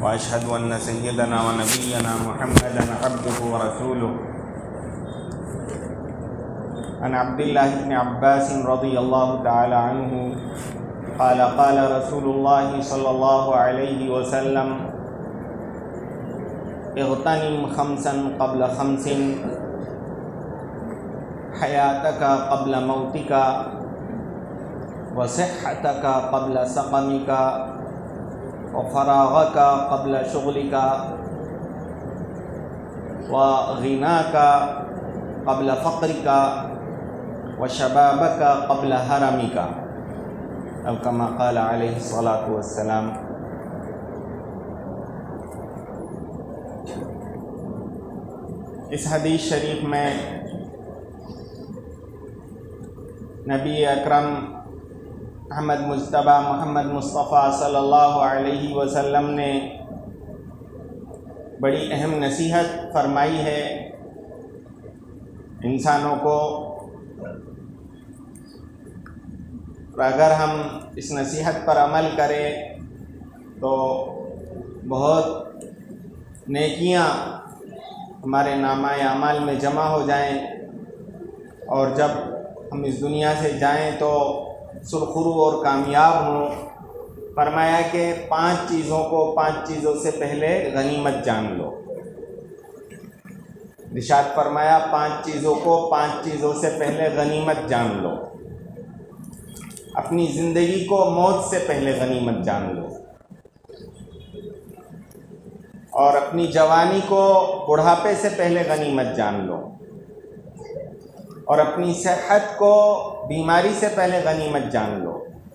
وأشهد أن سيدنا ونبينا محمدا عبده ورسوله. عن عبد الله بن عباس رضي الله تعالى عنه قال قال رسول الله صلى الله عليه وسلم اغتنم خمسا قبل خمس حياتك قبل موتك وصحتك قبل سقمك وفراغك قبل شغلك وغناك قبل فقرك وشبابك قبل هرمك او كما قال عليه الصلاة والسلام. اس حدیث شریف میں نبی اکرم احمد مجتبیٰ محمد مصطفیٰ صلی اللہ علیہ وسلم نے بڑی اہم نصیحت فرمائی ہے انسانوں کو، اور اگر ہم اس نصیحت پر عمل کریں تو بہت نیکیاں ہمارے نامہ اعمال میں جمع ہو جائیں، اور جب ہم اس دنیا سے جائیں تو سرخرو اور کامیاب ہوں. فرمایا کہ 5 چیزوں سے پہلے غنیمت جان لو. ارشاد فرمایا 5 چیزوں سے پہلے غنیمت جان لو. اپنی زندگی کو موت سے پہلے غنیمت جان لو، اور اپنی جوانی کو بڑھاپے سے پہلے غنیمت جان لو، اور اپنی صحت کو بیماری سے پہلے غنیمت جان لو،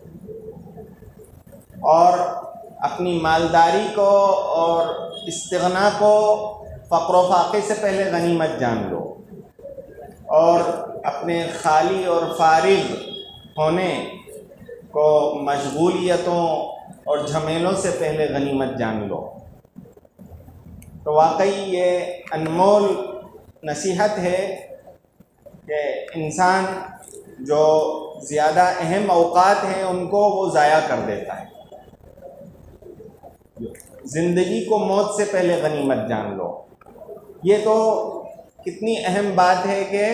اور اپنی مالداری کو اور استغنا کو فقر و فاقے سے پہلے غنیمت جان لو، اور اپنے خالی اور فارغ ہونے کو مشغولیتوں اور جھمیلوں سے پہلے غنیمت جان لو. تو واقعی یہ انمول نصیحت ہے کہ انسان جو زیادہ اہم اوقات ہیں ان کو وہ ضائع کر دیتا ہے. زندگی کو موت سے پہلے غنیمت جان لو. یہ تو کتنی اہم بات ہے کہ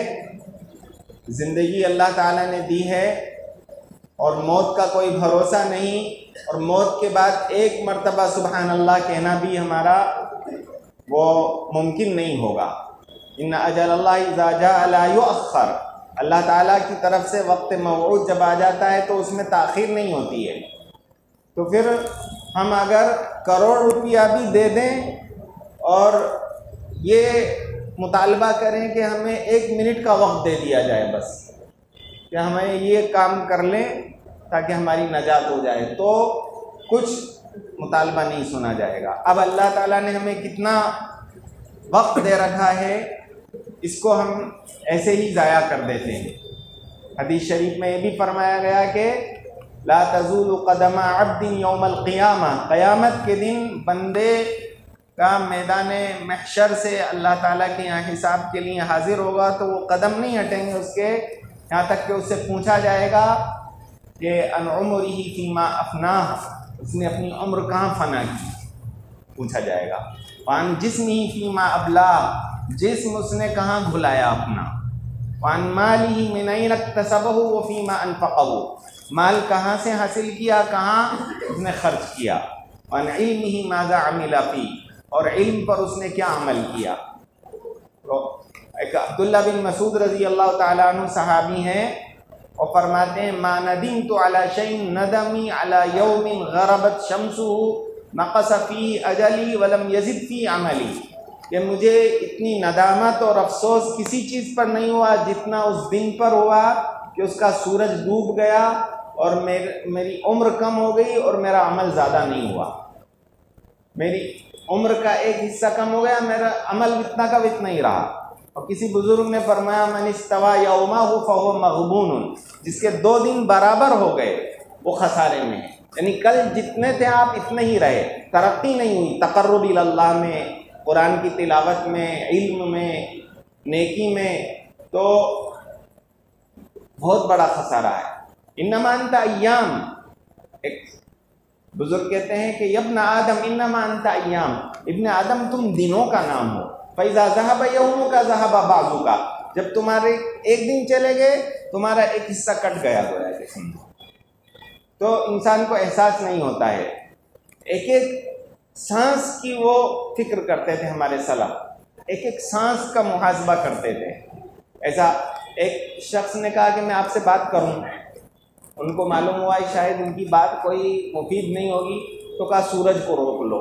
زندگی اللہ تعالیٰ نے دی ہے اور موت کا کوئی بھروسہ نہیں، اور موت کے بعد ایک مرتبہ سبحان اللہ کہنا بھی ہمارا وہ ممکن نہیں ہوگا. ان اجل اللہ اذا جاء لا یؤخر. اللہ تعالیٰ کی طرف سے وقت موعود جب آ جاتا ہے تو اس میں تاخیر نہیں ہوتی ہے. تو پھر ہم اگر کروڑ روپیہ بھی دے دیں اور یہ مطالبہ کریں کہ ہمیں 1 منٹ کا وقت دے دیا جائے، بس کہ ہمیں یہ کام کر لیں تاکہ ہماری نجات ہو جائے، تو کچھ مطالبہ نہیں سنا جائے گا. اب اللہ تعالیٰ نے ہمیں کتنا وقت دے رکھا ہے، اس کو ہم ایسے ہی ضائع کر دیتے ہیں. حدیث شریف میں یہ بھی فرمایا گیا کہ لا تزول قدم عبد یوم القیامہ، قیامت کے دن بندے کا میدان محشر سے اللہ تعالیٰ کے یہاں حساب کے لیے حاضر ہوگا تو وہ قدم نہیں ہٹیں گے اس کے، یہاں تک کہ اس سے پوچھا جائے گا کہ ان عمرہ فیما افناہ، اس نے اپنی عمر کہاں فنا کی، پوچھا جائے گا. وان جسمہ فیما ابلا، جسم اس نے کہاں بھلایا اپنا. وان مالہ من این اکتسبہ وفیما انفقہ، مال کہاں سے حاصل کیا، کہاں اس نے خرچ کیا. وان علمہ ماذا عمل فی، اور علم پر اس نے کیا عمل کیا. تو ایک عبداللہ بن مسعود رضی اللہ تعالیٰ عنہ صحابی ہیں، اور فرماتے ہیں ما ندمت علی شیء ندمی علی یوم غربت شمسہ نقص فی اجلی ولم یزد فی عملی، کہ مجھے اتنی ندامت اور افسوس کسی چیز پر نہیں ہوا جتنا اس دن پر ہوا کہ اس کا سورج ڈوب گیا اور میری عمر کم ہو گئی اور میرا عمل زیادہ نہیں ہوا. میری عمر کا ایک حصہ کم ہو گیا، میرا عمل اتنا کا اتنا ہی رہا. اور کسی بزرگ نے فرمایا من استوى یومہ فہو مغبون، جس کے 2 دن برابر ہو گئے وہ خسارے میں ہے. یعنی کل جتنے تھے آپ اتنے ہی رہے، ترقی نہیں ہوئی تقرب اللہ میں، قرآن کی تلاوت میں، علم میں، نیکی میں، تو بہت بڑا خسارہ ہے. انما انت ایام، ایک بزرگ کہتے ہیں کہ ابن آدم انما انت ایام، ابن آدم تم دنوں کا نام ہو، فاذا ذهب يومك ذهب بعضك، جب تمہارے ایک دن چلے گئے تمہارا ایک حصہ کٹ گیا گویا کہ سمجھو۔ تو انسان کو احساس نہیں ہوتا ہے، ایک ایک سانس کی وہ فکر کرتے تھے ہمارے سلف، ایک ایک سانس کا محاسبہ کرتے تھے۔ ایسا ایک شخص نے کہا کہ میں آپ سے بات کروں، ان کو معلوم ہوا شاید ان کی بات کوئی مفید نہیں ہوگی، تو کہا سورج کو روک لو۔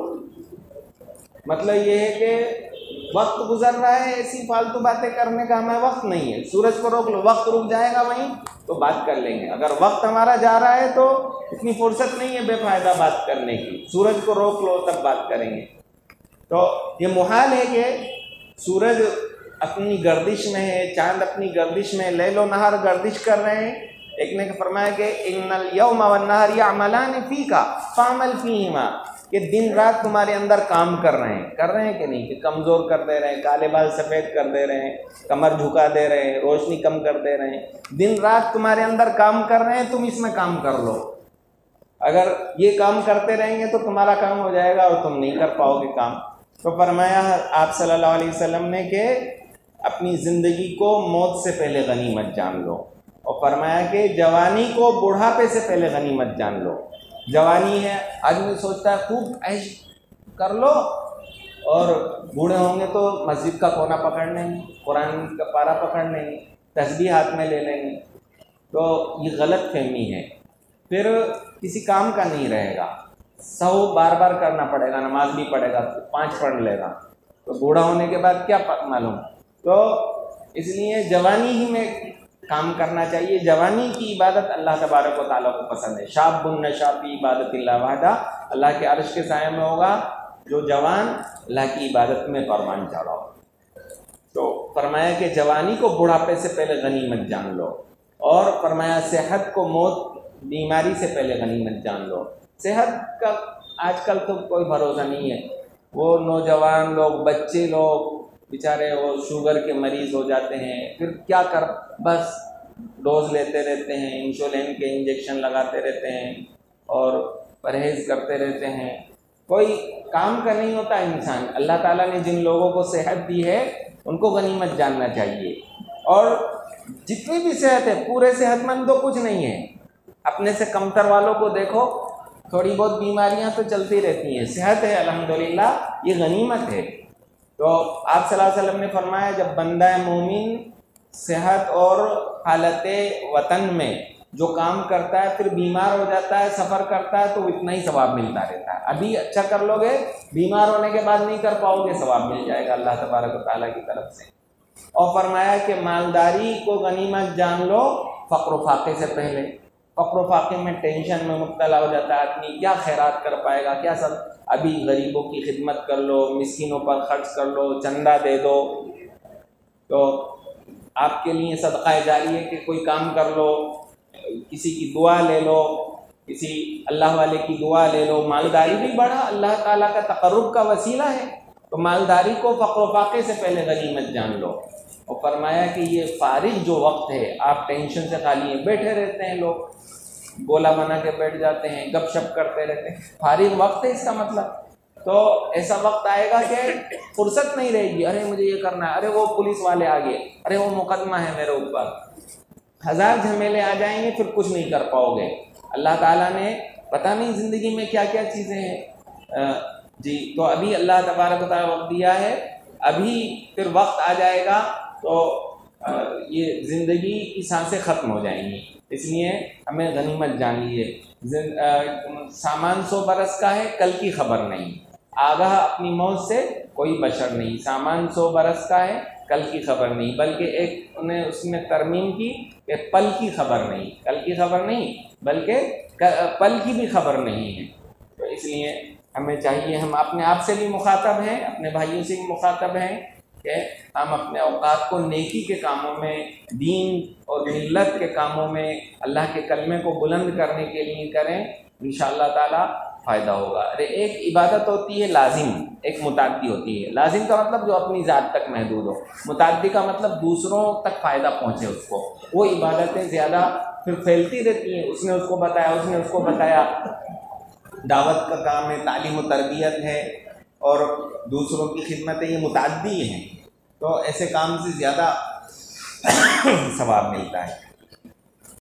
مطلب یہ ہے کہ وقت گزر رہا ہے، ایسی فالتو باتیں کرنے کا ہمیں وقت نہیں ہے، سورج کو روک لو، وقت رک جائے گا وہیں تو بات کر لیں گے، اگر وقت ہمارا جا رہا ہے تو اتنی فرصت نہیں ہے بے فائدہ بات کرنے کی، سورج کو روک لو تب بات کریں گے۔ تو یہ محال ہے کہ سورج اپنی گردش میں ہے، چاند اپنی گردش میں، لیل و نہار گردش کر رہے ہیں۔ ایک نے فرمایا کہ ان الیوم والنہار یعملان فیک فاعمل فیہما، کہ دن رات تمہارے اندر کام کر رہے ہیں کہ نہیں، کہ کمزور کر دے رہے ہیں، کالے بال سفید کر دے رہے ہیں، کمر جھکا دے رہے ہیں، روشنی کم کر دے رہے ہیں، دن رات تمہارے اندر کام کر رہے ہیں، تم اس میں کام کر لو۔ اگر یہ کام کرتے رہیں گے تو تمہارا کام ہو جائے گا اور تم نہیں کر پاؤ گے کام۔ تو فرمایا آپ صلی اللہ علیہ وسلم نے کہ اپنی زندگی کو موت سے پہلے غنیمت جان لو، اور فرمایا کہ جوانی کو بڑھاپے سے پہلے غنیمت جان لو۔ جوانی ہے، آدمی سوچتا ہے خوب عیش کر لو، اور بوڑھے ہوں گے تو مسجد کا کونا پکڑ لیں گے، قرآن کا پارا پکڑ لیں گے، تسبیح ہاتھ میں لے لیں گے، تو یہ غلط فہمی ہے، پھر کسی کام کا نہیں رہے گا، سو بار بار کرنا پڑے گا، نماز بھی پڑھے گا، 5 پڑھ لے گا، تو بوڑھا ہونے کے بعد کیا معلوم۔ تو اس لیے جوانی ہی میں کام کرنا چاہیے، جوانی کی عبادت اللہ تبارک و تعالیٰ کو پسند ہے۔ شاب النشا فی عبادت اللہ وحدہ، اللہ کے عرش کے سائے میں ہوگا جو جوان اللہ کی عبادت میں فرمان چڑھا ہو۔ تو فرمایا کہ جوانی کو بڑھاپے سے پہلے غنیمت جان لو، اور فرمایا صحت کو موت بیماری سے پہلے غنیمت جان لو۔ صحت کا آج کل تو کوئی بھروسہ نہیں ہے، وہ نوجوان لوگ، بچے لوگ بیچارے وہ شوگر کے مریض ہو جاتے ہیں، پھر کیا کر بس ڈوز لیتے رہتے ہیں، انسولین کے انجیکشن لگاتے رہتے ہیں اور پرہیز کرتے رہتے ہیں، کوئی کام کا نہیں ہوتا انسان۔ اللہ تعالیٰ نے جن لوگوں کو صحت دی ہے ان کو غنیمت جاننا چاہیے، اور جتنی بھی صحت ہے، پورے صحت مند تو کچھ نہیں ہے، اپنے سے کمتر والوں کو دیکھو، تھوڑی بہت بیماریاں تو چلتی رہتی ہیں، صحت ہے الحمدللہ، یہ غنیمت ہے۔ تو آپ صلی اللہ علیہ وسلم نے فرمایا جب بندہ مومن صحت اور حالت وطن میں جو کام کرتا ہے، پھر بیمار ہو جاتا ہے، سفر کرتا ہے، تو اتنا ہی ثواب ملتا رہتا ہے۔ ابھی اچھا کر لو گے، بیمار ہونے کے بعد نہیں کر پاؤ گے، ثواب مل جائے گا اللہ تبارک و تعالیٰ کی طرف سے۔ اور فرمایا کہ مالداری کو غنیمت جان لو فقر و فاقے سے پہلے۔ فقر و فاقے میں ٹینشن میں مبتلا ہو جاتا ہے آدمی، کیا خیرات کر پائے گا، کیا سب، ابھی غریبوں کی خدمت کر لو، مسکینوں پر خرچ کر لو، چندہ دے دو، تو آپ کے لیے صدقہ جاری ہے کہ کوئی کام کر لو، کسی کی دعا لے لو، کسی اللہ والے کی دعا لے لو۔ مالداری بھی بڑا اللہ تعالیٰ کا تقرب کا وسیلہ ہے، تو مالداری کو فقر و فاقے سے پہلے غنیمت جان لو۔ اور فرمایا کہ یہ فارغ جو وقت ہے، آپ ٹینشن سے خالی ہیں، بیٹھے رہتے ہیں لوگ، گولا بنا کے بیٹھ جاتے ہیں، گپ شپ کرتے رہتے ہیں، فارغ وقت ہے اس کا مطلب۔ تو ایسا وقت آئے گا کہ فرصت نہیں رہے گی، ارے مجھے یہ کرنا ہے، ارے وہ پولیس والے آ گئے، ارے وہ مقدمہ ہے میرے اوپر، ہزار جھمیلے آ جائیں گے، پھر کچھ نہیں کر پاؤ گے۔ اللہ تعالیٰ نے پتہ نہیں زندگی میں کیا کیا چیزیں ہیں جی۔ تو ابھی اللہ تبارک و تعالیٰ وقت دیا ہے، ابھی پھر وقت آ جائے گا تو یہ زندگی کی سانسیں ختم ہو جائیں گی، اس لیے ہمیں غنیمت جان لیے۔ سامان 100 برس کا ہے، کل کی خبر نہیں، آگاہ اپنی موت سے کوئی بشر نہیں۔ سامان 100 برس کا ہے، کل کی خبر نہیں، بلکہ ایک انہیں اس میں ترمیم کی کہ پل کی خبر نہیں، کل کی خبر نہیں بلکہ پل کی بھی خبر نہیں ہے۔ تو اس لیے ہمیں چاہیے، ہم اپنے آپ سے بھی مخاطب ہیں، اپنے بھائیوں سے بھی مخاطب ہیں کہ ہم اپنے اوقات کو نیکی کے کاموں میں، دین اور ملت کے کاموں میں، اللہ کے کلمے کو بلند کرنے کے لیے کریں، انشاءاللہ تعالی فائدہ ہوگا۔ ارے ایک عبادت ہوتی ہے لازم، ایک متعدی ہوتی ہے۔ لازم کا مطلب جو اپنی ذات تک محدود ہو، متعدی کا مطلب دوسروں تک فائدہ پہنچے اس کو۔ وہ عبادتیں زیادہ پھر پھیلتی رہتی ہیں، اس نے اس کو بتایا، اس نے اس کو بتایا، دعوت کا کام ہے، تعلیم و تربیت ہے، اور دوسروں کی خدمت ہے، یہ متعدی ہیں، تو ایسے کام سے زیادہ ثواب ملتا ہے۔